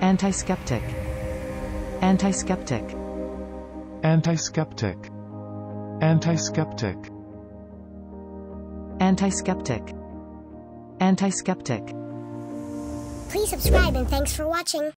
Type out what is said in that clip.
antiskeptic, antiskeptic, antiskeptic, antiskeptic, antiskeptic, antiskeptic. Please subscribe and thanks for watching.